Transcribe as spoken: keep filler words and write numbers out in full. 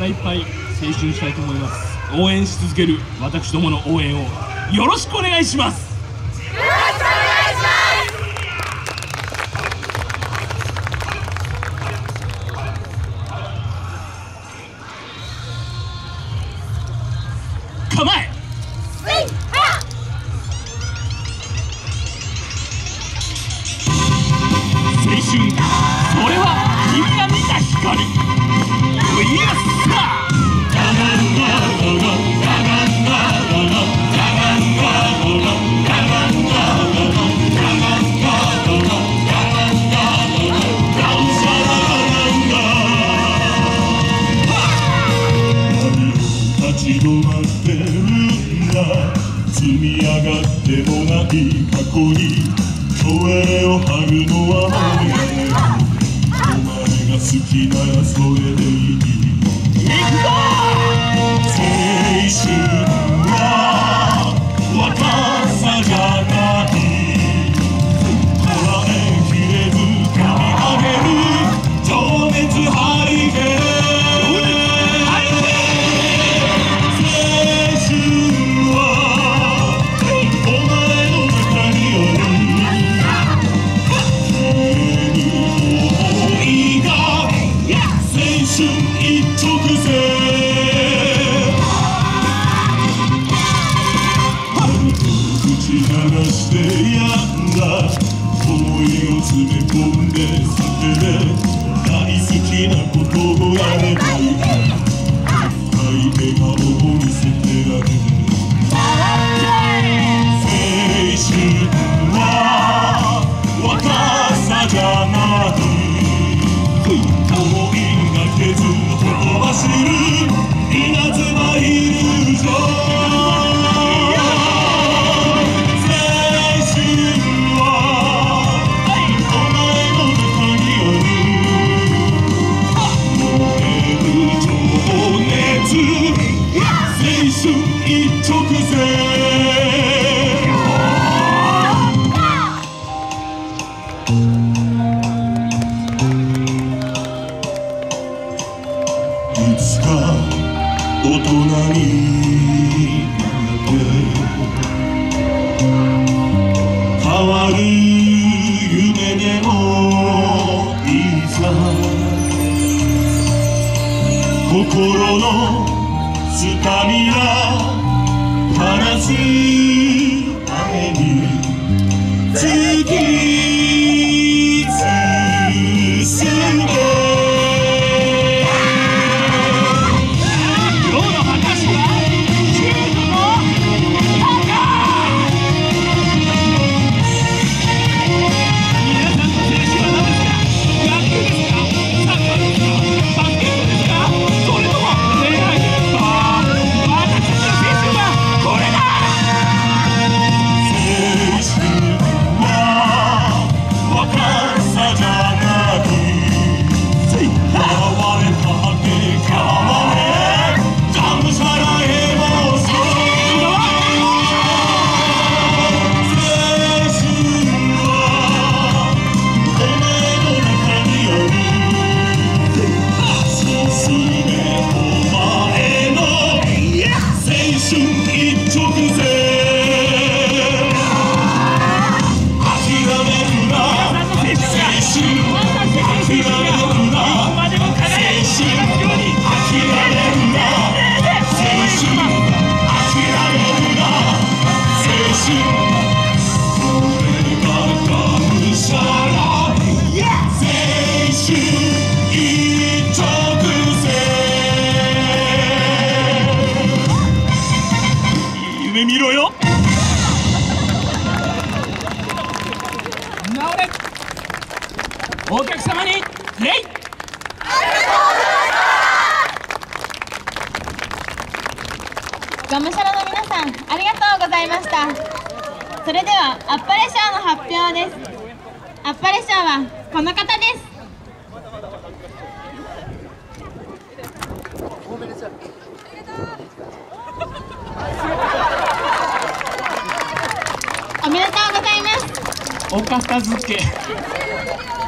腹いっぱい青春したいと思います。応援し続ける私どもの応援をよろしくお願いします。 よろしくお願いします。 構え青春、それは君が見た光。イエスサー。立ち止まってるんだ。積み上がってもない過去に声を張るのは何やねん。お前が好きならそれでいい。行くぞ。青春は若さじゃない。こらえきれず噛み上げる情熱吐いて。してやんだ思いを詰め込んで叫べ。大好きなことをやればいい。深い笑顔を見せてあげる。青春は若さじゃない。思いがけずほとばしる稲妻イリュージョン。一直線。いつか大人になって変わる夢でもいざ心のつかみが離すために突き進め。今日の話はシュートの高。皆さんの青春は何ですか。野球ですか。サッカーですか。バスケットですか。それとも恋愛ですか。私たちの青春はこれだ。青春は若さじゃない。現れた果てからねがむしゃらエモーション。青春はお前の中にある。進めお前の青春一直線。諦めるな青春。諦めるな青春。諦めるな青春。諦めるな青春。これががむしゃら青春一直線。夢見ろよ。なおれお客様に礼。 がむしゃらの皆さんありがとうございました。それではあっぱれ賞の発表です。あっぱれ賞はこの方です。おめでとうございます。 お片付け。